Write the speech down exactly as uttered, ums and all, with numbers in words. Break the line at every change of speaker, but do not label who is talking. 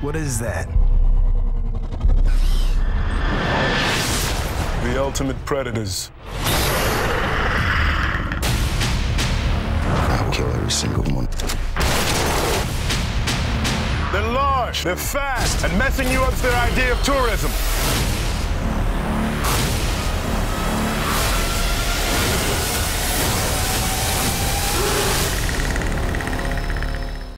What is that?
The ultimate predators.
I'll kill every single one.
They're large, they're fast, and messing you up's their idea of tourism.